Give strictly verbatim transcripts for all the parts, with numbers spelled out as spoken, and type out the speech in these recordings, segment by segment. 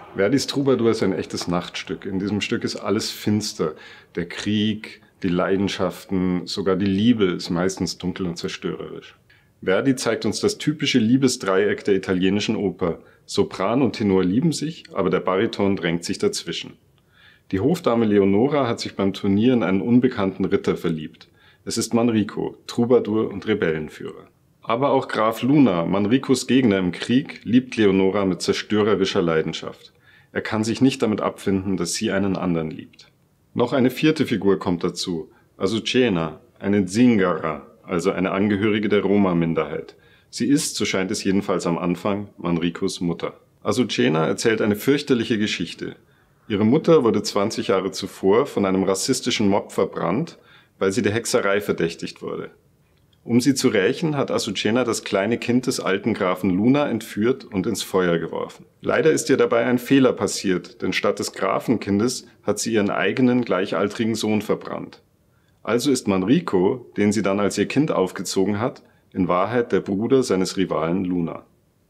Verdis Troubadour ist ein echtes Nachtstück. In diesem Stück ist alles finster. Der Krieg, die Leidenschaften, sogar die Liebe ist meistens dunkel und zerstörerisch. Verdi zeigt uns das typische Liebesdreieck der italienischen Oper. Sopran und Tenor lieben sich, aber der Bariton drängt sich dazwischen. Die Hofdame Leonora hat sich beim Turnier in einen unbekannten Ritter verliebt. Es ist Manrico, Troubadour und Rebellenführer. Aber auch Graf Luna, Manricos Gegner im Krieg, liebt Leonora mit zerstörerischer Leidenschaft. Er kann sich nicht damit abfinden, dass sie einen anderen liebt. Noch eine vierte Figur kommt dazu, Azucena, eine Zingara, also eine Angehörige der Roma-Minderheit. Sie ist, so scheint es jedenfalls am Anfang, Manricos Mutter. Azucena erzählt eine fürchterliche Geschichte. Ihre Mutter wurde zwanzig Jahre zuvor von einem rassistischen Mob verbrannt, weil sie der Hexerei verdächtigt wurde. Um sie zu rächen, hat Azucena das kleine Kind des alten Grafen Luna entführt und ins Feuer geworfen. Leider ist ihr dabei ein Fehler passiert, denn statt des Grafenkindes hat sie ihren eigenen gleichaltrigen Sohn verbrannt. Also ist Manrico, den sie dann als ihr Kind aufgezogen hat, in Wahrheit der Bruder seines Rivalen Luna.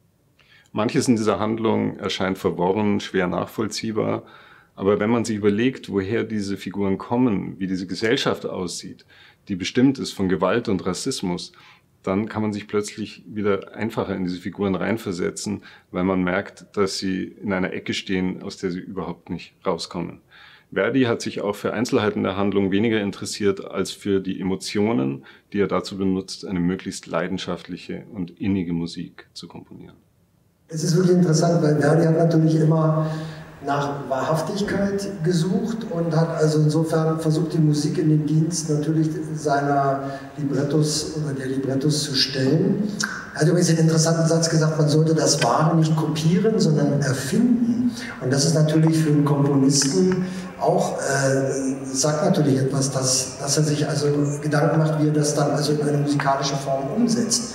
Manches in dieser Handlung erscheint verworren, schwer nachvollziehbar, aber wenn man sich überlegt, woher diese Figuren kommen, wie diese Gesellschaft aussieht, die bestimmt ist von Gewalt und Rassismus, dann kann man sich plötzlich wieder einfacher in diese Figuren reinversetzen, weil man merkt, dass sie in einer Ecke stehen, aus der sie überhaupt nicht rauskommen. Verdi hat sich auch für Einzelheiten der Handlung weniger interessiert als für die Emotionen, die er dazu benutzt, eine möglichst leidenschaftliche und innige Musik zu komponieren. Es ist wirklich interessant, weil Verdi hat natürlich immer nach Wahrhaftigkeit gesucht und hat also insofern versucht, die Musik in den Dienst natürlich seiner Librettos oder der Librettos zu stellen. Er hat übrigens den interessanten Satz gesagt, man sollte das Wahre nicht kopieren, sondern erfinden. Und das ist natürlich für einen Komponisten auch, äh, sagt natürlich etwas, dass, dass er sich also Gedanken macht, wie er das dann also in eine musikalische Form umsetzt.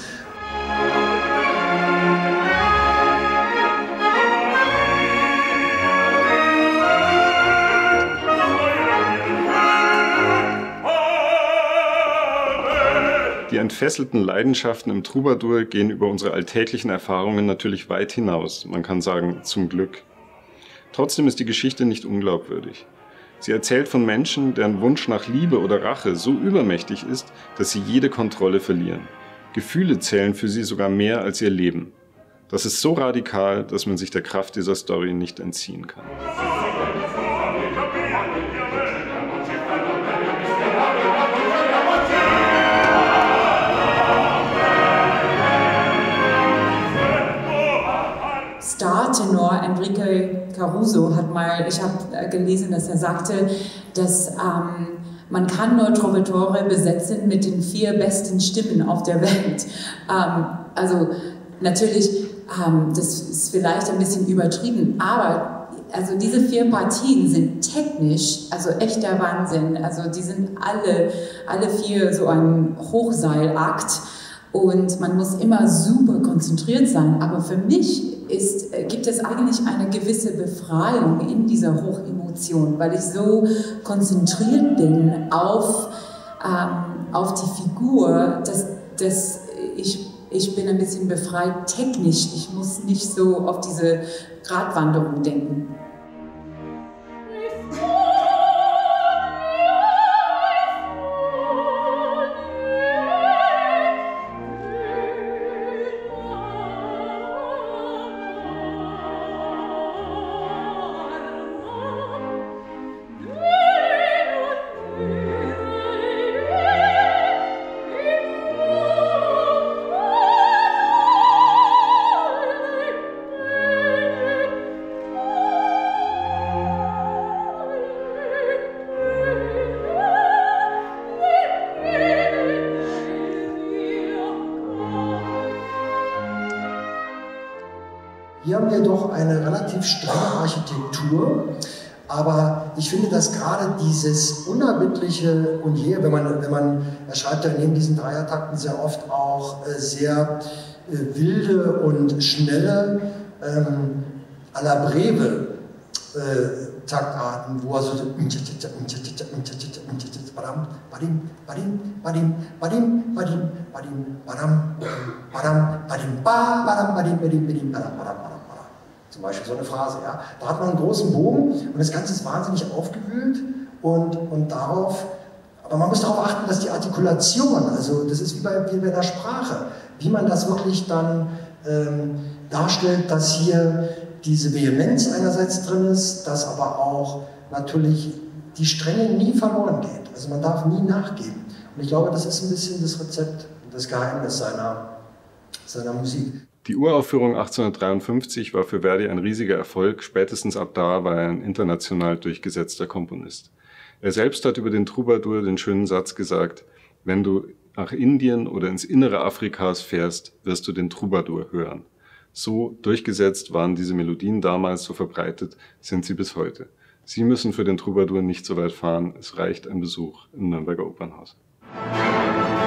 Die entfesselten Leidenschaften im Troubadour gehen über unsere alltäglichen Erfahrungen natürlich weit hinaus, man kann sagen, zum Glück. Trotzdem ist die Geschichte nicht unglaubwürdig. Sie erzählt von Menschen, deren Wunsch nach Liebe oder Rache so übermächtig ist, dass sie jede Kontrolle verlieren. Gefühle zählen für sie sogar mehr als ihr Leben. Das ist so radikal, dass man sich der Kraft dieser Story nicht entziehen kann. Star-Tenor Enrique Caruso hat mal, ich habe gelesen, dass er sagte, dass ähm, man kann nur Trovatore besetzen mit den vier besten Stimmen auf der Welt. Ähm, also natürlich, ähm, das ist vielleicht ein bisschen übertrieben, aber also diese vier Partien sind technisch, also echter Wahnsinn. Also die sind alle, alle vier so ein Hochseilakt. Und man muss immer super konzentriert sein. Aber für mich ist, gibt es eigentlich eine gewisse Befreiung in dieser Hochemotion, weil ich so konzentriert bin auf, ähm, auf die Figur, dass, dass ich, ich bin ein bisschen befreit technisch. Ich muss nicht so auf diese Gratwanderung denken. Hier haben wir doch eine relativ strenge Architektur, aber ich finde, dass gerade dieses unerbittliche und hier, wenn man, wenn man, er schreibt ja neben diesen Dreiertakten sehr oft auch äh, sehr äh, wilde und schnelle ähm, à la Breve äh, Taktarten, wo er so Zum Beispiel so eine Phrase. Ja? Da hat man einen großen Bogen und das Ganze ist wahnsinnig aufgewühlt und, und darauf, aber man muss darauf achten, dass die Artikulation, also das ist wie bei, wie bei der Sprache, wie man das wirklich dann ähm, darstellt, dass hier diese Vehemenz einerseits drin ist, dass aber auch natürlich die Strenge nie verloren geht. Also man darf nie nachgeben. Und ich glaube, das ist ein bisschen das Rezept, das Geheimnis seiner, seiner Musik. Die Uraufführung achtzehnhundertdreiundfünfzig war für Verdi ein riesiger Erfolg. Spätestens ab da war er ein international durchgesetzter Komponist. Er selbst hat über den Troubadour den schönen Satz gesagt: Wenn du nach Indien oder ins Innere Afrikas fährst, wirst du den Troubadour hören. So durchgesetzt waren diese Melodien damals, so verbreitet sind sie bis heute. Sie müssen für den Troubadour nicht so weit fahren, es reicht ein Besuch im Nürnberger Opernhaus.